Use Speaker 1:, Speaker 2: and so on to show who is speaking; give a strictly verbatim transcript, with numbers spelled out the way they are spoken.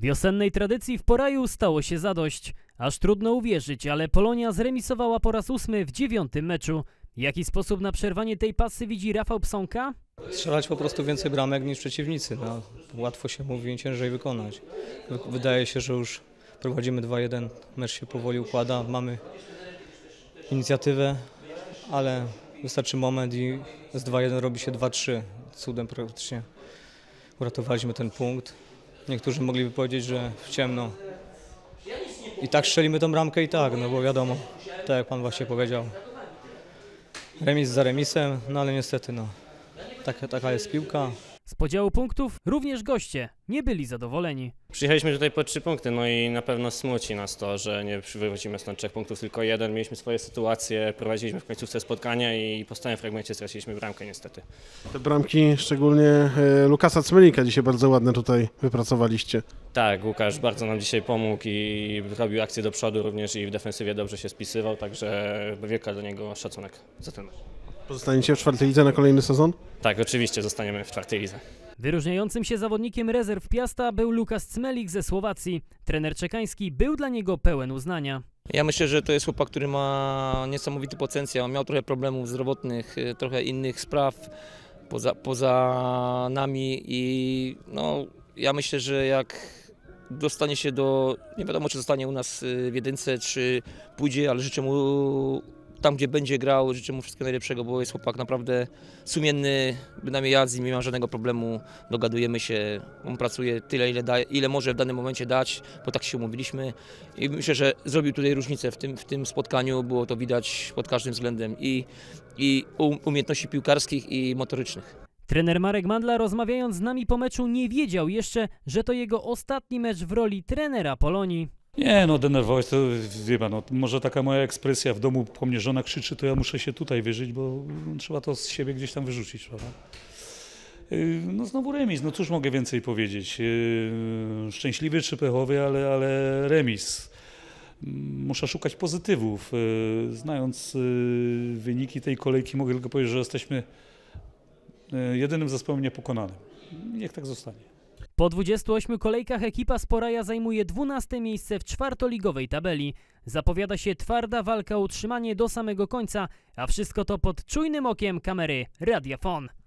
Speaker 1: Wiosennej tradycji w Poraju stało się zadość. Aż trudno uwierzyć, ale Polonia zremisowała po raz ósmy w dziewiątym meczu. W jaki sposób na przerwanie tej pasy widzi Rafał Psonka?
Speaker 2: Strzelać po prostu więcej bramek niż przeciwnicy. No, łatwo się mówi, ciężej wykonać. Wydaje się, że już prowadzimy dwa jeden, mecz się powoli układa, mamy inicjatywę, ale wystarczy moment i z dwa jeden robi się dwa trzy. Cudem praktycznie uratowaliśmy ten punkt. Niektórzy mogliby powiedzieć, że w ciemno. I tak strzelimy tą bramkę i tak, no bo wiadomo, tak jak pan właśnie powiedział, remis za remisem, no ale niestety no, taka, taka jest piłka.
Speaker 1: Z podziału punktów również goście nie byli zadowoleni.
Speaker 3: Przyjechaliśmy tutaj po trzy punkty, no i na pewno smuci nas to, że nie wywodzimy stąd trzech punktów, tylko jeden. Mieliśmy swoje sytuacje, prowadziliśmy w końcówce spotkania i po stałym fragmencie straciliśmy bramkę niestety.
Speaker 4: Te bramki, szczególnie e, Lukasa Cmelika, dzisiaj bardzo ładne tutaj wypracowaliście.
Speaker 3: Tak, Łukasz bardzo nam dzisiaj pomógł i robił akcję do przodu również i w defensywie dobrze się spisywał, także wielka do niego szacunek za ten mecz.
Speaker 4: Pozostaniecie w czwartej lidze na kolejny sezon?
Speaker 3: Tak, oczywiście zostaniemy w czwartej lidze.
Speaker 1: Wyróżniającym się zawodnikiem rezerw Piasta był Lukas Cmelik ze Słowacji. Trener czekański był dla niego pełen uznania.
Speaker 5: Ja myślę, że to jest chłopak, który ma niesamowity potencjał. Miał trochę problemów zdrowotnych, trochę innych spraw poza, poza nami i no, ja myślę, że jak dostanie się do, nie wiadomo czy zostanie u nas w jedynce, czy pójdzie, ale życzę mu tam, gdzie będzie grał, życzę mu wszystkiego najlepszego, bo jest chłopak naprawdę sumienny, bynajmniej ja z nim nie mam żadnego problemu, dogadujemy się, on pracuje tyle, ile, da, ile może w danym momencie dać, bo tak się umówiliśmy i myślę, że zrobił tutaj różnicę w tym, w tym spotkaniu, było to widać pod każdym względem i, i umiejętności piłkarskich i motorycznych.
Speaker 1: Trener Marek Mandla, rozmawiając z nami po meczu, nie wiedział jeszcze, że to jego ostatni mecz w roli trenera Polonii.
Speaker 6: Nie, no denerwować to, wie pan, no, może taka moja ekspresja w domu, po mnie żona krzyczy, to ja muszę się tutaj wyżyć, bo trzeba to z siebie gdzieś tam wyrzucić, prawda? No znowu remis, no cóż mogę więcej powiedzieć. Szczęśliwy czy pechowy, ale, ale remis. Muszę szukać pozytywów. Znając wyniki tej kolejki, mogę tylko powiedzieć, że jesteśmy jedynym zespołem niepokonanym. Niech tak zostanie.
Speaker 1: Po dwudziestu ośmiu kolejkach ekipa z Poraja zajmuje dwunaste miejsce w czwartoligowej tabeli. Zapowiada się twarda walka o utrzymanie do samego końca, a wszystko to pod czujnym okiem kamery Radia Fon.